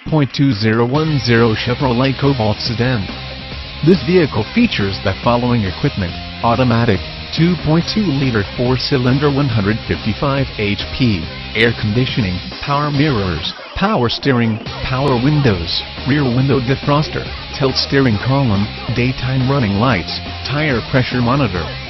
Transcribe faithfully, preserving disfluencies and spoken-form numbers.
point two zero one zero Chevrolet Cobalt sedan. This vehicle features the following equipment: automatic, two point two liter four-cylinder one hundred fifty-five horsepower, air conditioning, power mirrors, power steering, power windows, rear window defroster, tilt steering column, daytime running lights, tire pressure monitor,